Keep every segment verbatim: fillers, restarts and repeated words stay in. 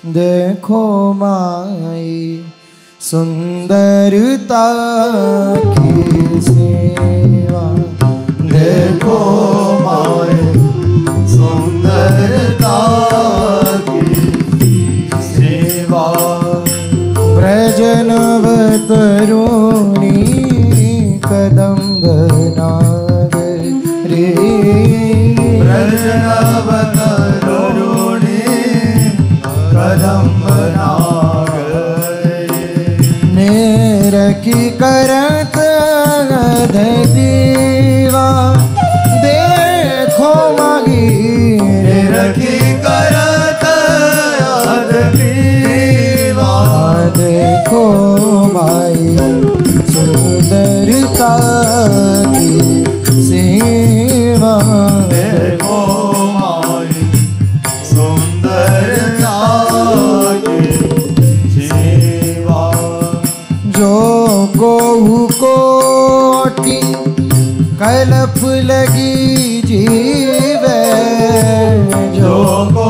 देखो माई सुंदरता की सेवा, देखो माई सुंदरता की सेवा। व्रजनव तरुणी कदम्ब नागरी, व्रजनव तरुणी कदम्ब नागरी। नेरकी करत दीवा, देखो मागी नेरकी करत दीवा, देखो माई सुंदरता की सेवा, देखो माई सुंदरता की सेवा। जो गौ कोटि कल्प लगी जीवे, जो को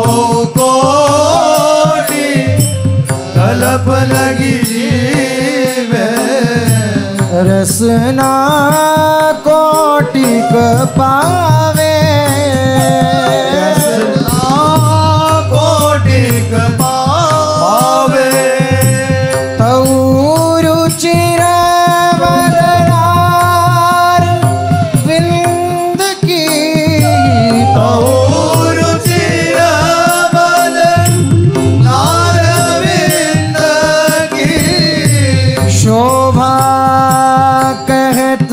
कोटि कल्प लगी जीवे, रसना कोटिक पावे, रसना कोटिक पावे। तऊ रुचिर मदनार विंद की, तऊ रुचिर मदनार विंद की, शोभा कहत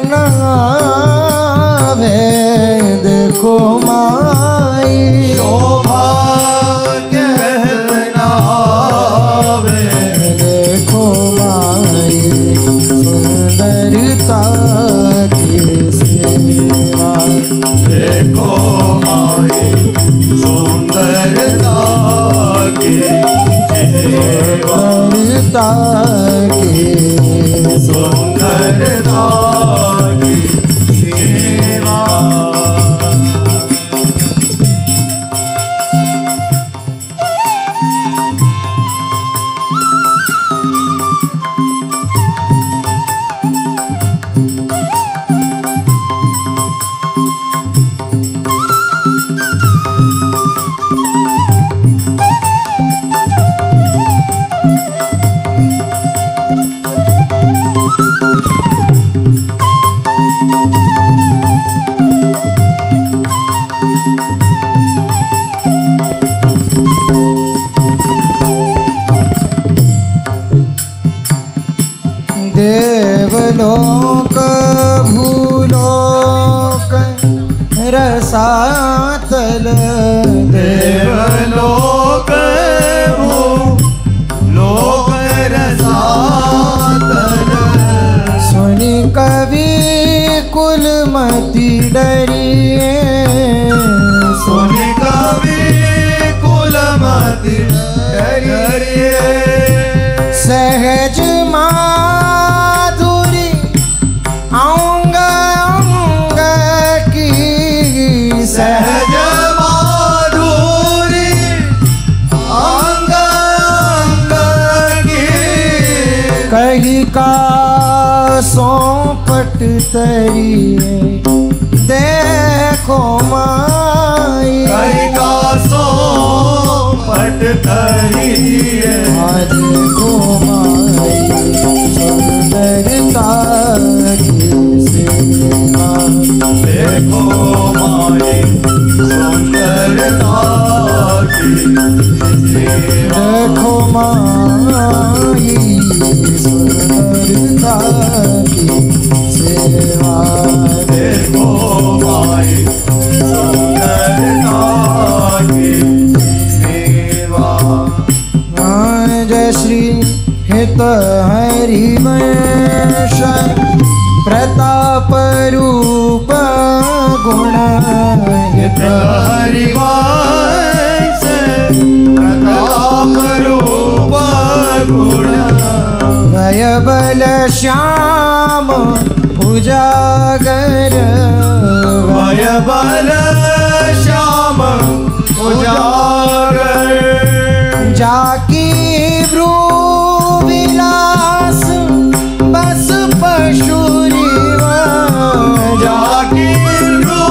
नावे, देखो माई शोभा कहत नावे, देखो माई सुंदरता की सेवा, देखो माई सुंदरता की सेवा, सुंदरता की सुंदरता की सेवा। देवलोक भूलोक रसातल, देवलोक भूलोक रसातल, सुनि कवि कुलमति डरिए, सुनि कवि कुलमति डरिए, सहज माधुरी अंग अंग की, सहज माधुरी अंग अंग की, कही का सौंपट तरिए, देखो माई कहीं का सौंपट तरिए, देखो माई सुंदरता की सेवा, देखो माई सुंदरता की सेवा, देखो माई सुंदरता की सेवा, देखो माई सुंदरता की सेवा। जय श्री हित हरिवंश प्रताप रूप गुण हित हरिवंश प्रताप रूप गुण, भय बल श्याम उजागर, भय बल श्याम उजागर, जाकी भ्रू विलास बस पशुरीवा जाकी भ्रू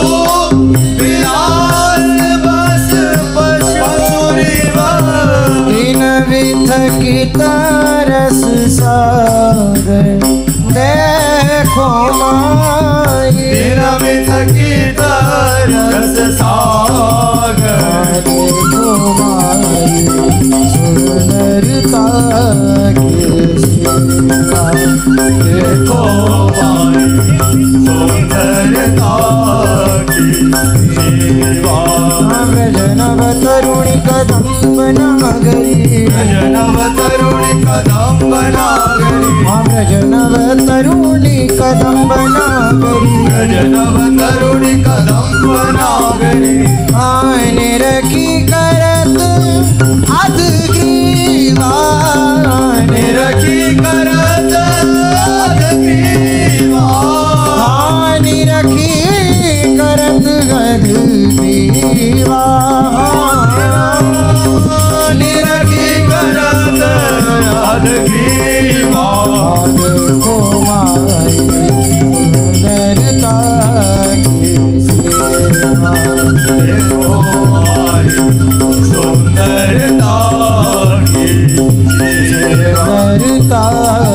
विलास बस पशुरीवा दिन विथ की तरस सागर देखो माई दिन विथ की तरस सागर देखो माई सुंदरता की सीमा देखो माई सुंदरता की सेवा व्रजनव तरुणी कदम्ब नागरी व्रजनव तरुणी कदम्ब नागरी व्रजनव तरुणी कदम्ब नागरी व्रजनव तरुणी कदम्ब नागरी आने रखी करत अधग्रीवा निरखी करत अधग्रीवा आने रखी करत अधग्रीवा निरखी करत अधग्रीवा देखो माई सुंदरता की सेवा देखो माई सुंदरता की सेवा सुंदरता